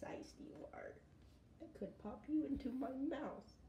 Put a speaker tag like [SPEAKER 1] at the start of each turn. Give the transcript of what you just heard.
[SPEAKER 1] sized you are. I could pop you into my mouth.